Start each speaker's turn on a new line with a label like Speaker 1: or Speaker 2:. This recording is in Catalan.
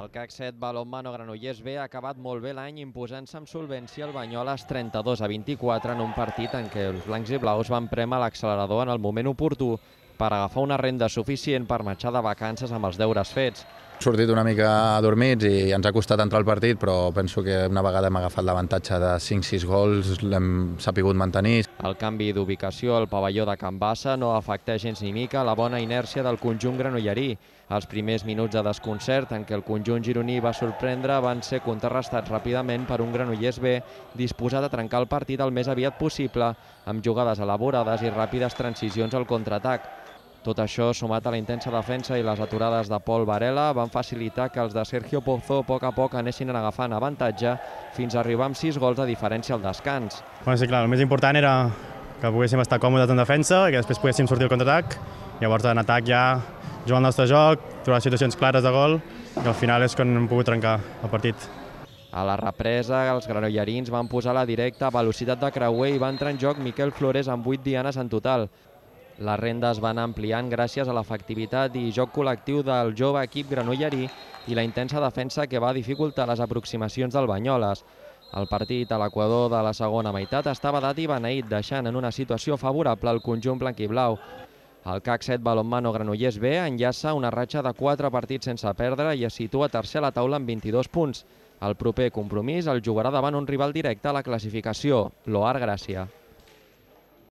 Speaker 1: El CAC 7 Balonmano Granollers B ha acabat molt bé l'any imposant-se amb solvència al Banyoles 32-24 en un partit en què els blancs i blaus van prémer l'accelerador en el moment oportú per agafar una renda suficient per marxar de vacances amb els deures fets.
Speaker 2: Hem sortit una mica adormits i ens ha costat entrar al partit, però penso que una vegada hem agafat l'avantatge de 5-6 gols, l'hem sapigut mantenir.
Speaker 1: El canvi d'ubicació al pavelló de Can Bassa no afecta gens ni mica la bona inèrcia del conjunt granollerí. Els primers minuts de desconcert en què el conjunt gironí va sorprendre van ser contrarrestats ràpidament per un Granollers B disposat a trencar el partit el més aviat possible, amb jugades elaborades i ràpides transicions al contraatac. Tot això, sumat a la intensa defensa i les aturades de Pol Varela, van facilitar que els de Sergio Pozo a poc anessin agafant avantatge fins a arribar amb 6 gols de diferència al descans.
Speaker 3: Sí, clar, el més important era que poguéssim estar còmodes en defensa i que després poguéssim sortir al contraatac. Llavors, en atac ja jugar el nostre joc, trobar situacions clares de gol i al final és quan hem pogut trencar el partit.
Speaker 1: A la represa, els granollerins van posar la directa a velocitat de creuer i va entrar en joc Miquel Flores amb 8 dianes en total. La renda es va anar ampliant gràcies a l'efectivitat i joc col·lectiu del jove equip granollerí i la intensa defensa que va dificultar les aproximacions del Banyoles. El partit a l'equador de la segona meitat estava dat i beneït, deixant en una situació favorable al conjunt blanquiblau. El CAC 7 Balonmano Granollers B enllaça una ratxa de 4 partits sense perdre i es situa tercer a la taula amb 22 punts. El proper compromís el jugarà davant un rival directe a la classificació, l'Oar Gràcia.